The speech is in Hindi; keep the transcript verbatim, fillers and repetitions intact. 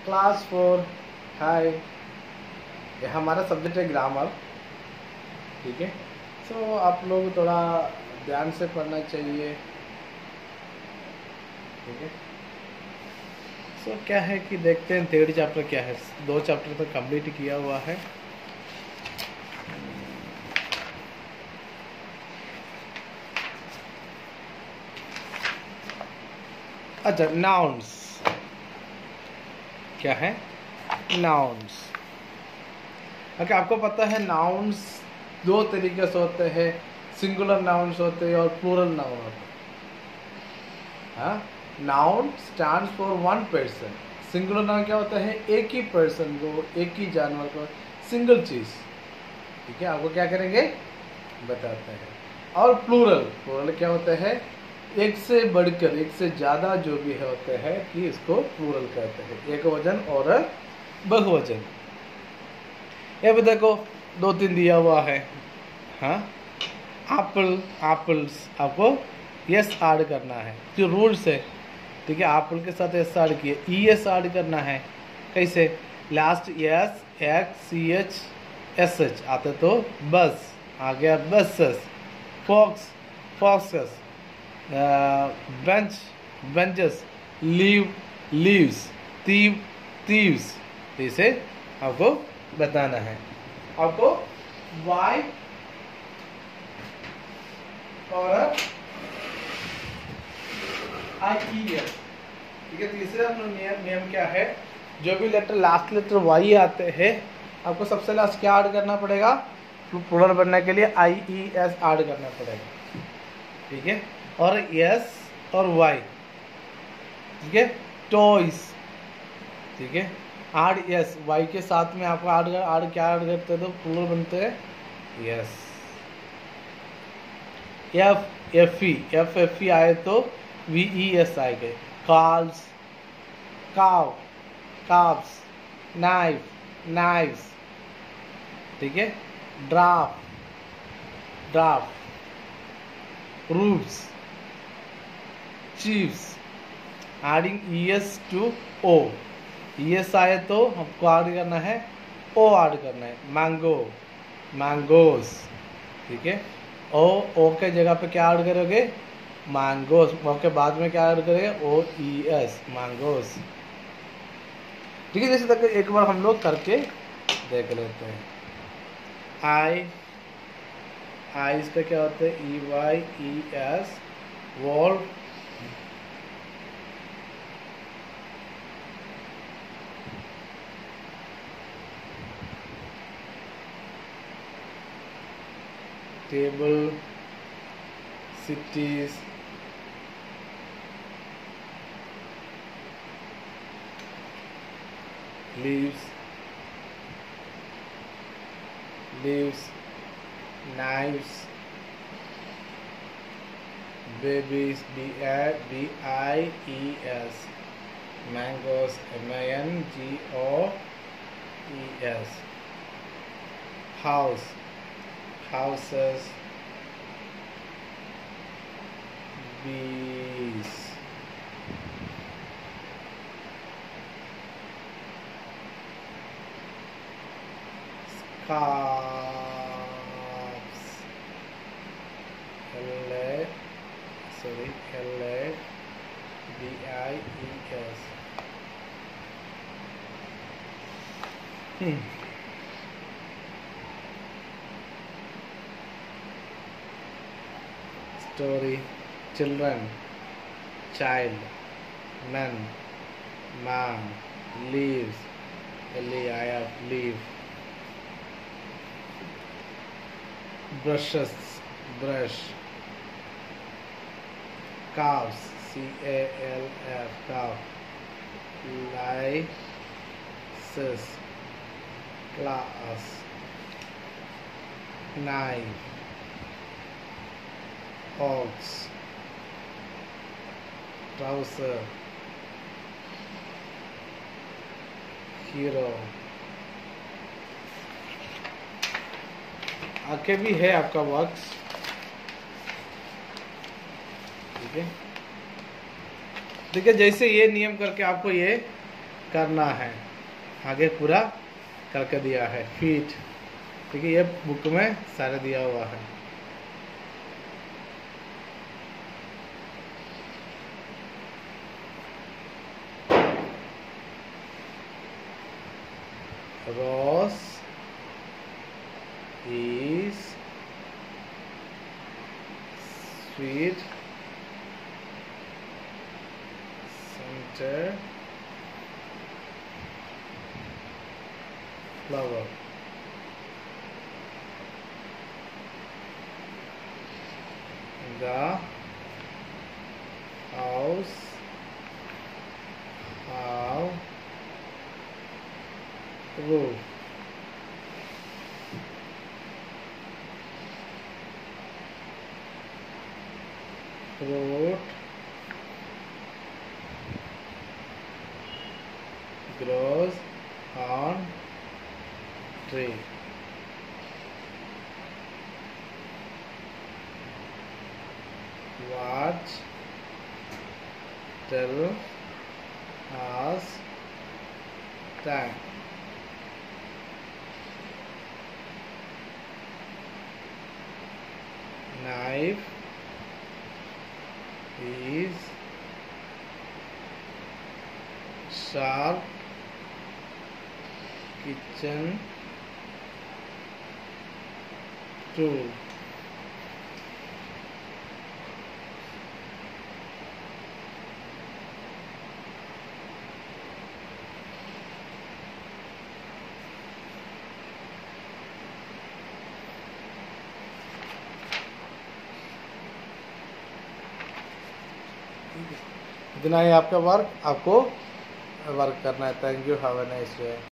Class four. हाय, ये हमारा सब्जेक्ट है ग्रामर। ठीक है, सो so, आप लोग थोड़ा ध्यान से पढ़ना चाहिए। ठीक है, सो so, क्या है कि देखते हैं थर्ड चैप्टर क्या है। दो चैप्टर तो कंप्लीट किया हुआ है। अच्छा, नाउन्स क्या है? नाउन्स। ओके, आपको पता है नाउन्स दो तरीके से होते हैं, सिंगुलर नाउन्स होते हैं और प्लूरल नाउन होते हैं। हाँ, noun stands for one person. Singular noun क्या होता है? एक ही पर्सन को, एक ही जानवर को, सिंगल चीज। ठीक है, आपको क्या करेंगे बताते हैं। और प्लूरल, प्लूरल क्या होता है? एक से बढ़कर, एक से ज्यादा जो भी है होते हैं कि इसको प्लूरल कहते हैं। एक वचन और बहुवचन। ये भी देखो दो तीन दिया हुआ है। हाँ, एप्पल, एप्पल्स, आपको यस ऐड करना है, जो रूल्स है। ठीक है, एप्पल के साथ एस ऐड किए, ई एस ऐड करना है। कैसे? Last S, X, C H, S H आते तो बस आ गया, buses. Fox, foxes. Bench, benches. Leave, leaves. Thieve, thieves. इसे आपको बताना है। आपको वाई और आई ई एस। ठीक है, तीसरा नियम नियम क्या है? जो भी लेटर लास्ट लेटर वाई आते हैं, आपको सबसे लास्ट क्या ऐड करना पड़ेगा? प्लूरल बनने के लिए आई ई एस ऐड करना पड़ेगा। ठीक है, और एस और वाई। ठीक है, टॉयज। ठीक है, आड यस, वाई के साथ में आपको आड आड क्या ऐड करते हैं तो प्लूरल बनते हैं S. F, F E, F F E आए तो वी ई एस आएंगे। Calls, calf, calves. Knife, knives. ठीक है, draft, draft. Roots, chiefs. Adding E S to O. S आए तो हमको ऐड करना है ओ ऐड करना है। Mango, mangoes. ठीक है, ओ, ओ के जगह पे क्या ऐड करोगे? मैंगोस। ओ के बाद में क्या ऐड करेंगे? O E S, mangoes. ठीक है, जैसे तक एक बार हम लोग करके देख लेते हैं। आई, आई इसका क्या होता है? E Y E S, valve. Table, cities, leaves, leaves, knives, babies, b i b i e s, mangoes, m a n g o e s, house, houses, bees, scarves, L A, sorry, L A B I E S. Hmm. Story, children, child, man, man, leaves, L E I F, leaf. Brushes, brush. Calves, C A L F, calf. Lices, class. Knife, ox. Trouser, hero. आगे भी है आपका वर्क्स। ठीक है, देखिए जैसे ये नियम करके आपको ये करना है, आगे पूरा करके दिया है। फीट, ठीक है, ये बुक में सारे दिया हुआ है। Ross is sweet scented flower. The house have roof. Fruit grows on tree. Watch tell us time. Knife is sharp kitchen tool. इतना ही आपका वर्क, आपको वर्क करना है। Thank you, have a nice day.